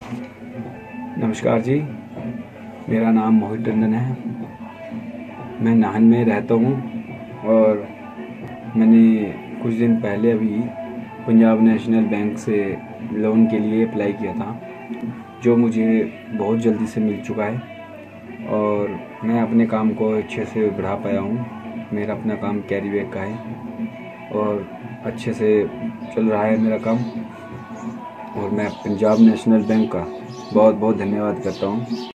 नमस्कार जी, मेरा नाम मोहित टंडन है। मैं नाहन में रहता हूँ और मैंने कुछ दिन पहले अभी पंजाब नेशनल बैंक से लोन के लिए अप्लाई किया था, जो मुझे बहुत जल्दी से मिल चुका है और मैं अपने काम को अच्छे से बढ़ा पाया हूँ। मेरा अपना काम कैरी बैग का है और अच्छे से चल रहा है मेरा काम, और मैं पंजाब नेशनल बैंक का बहुत बहुत धन्यवाद करता हूँ।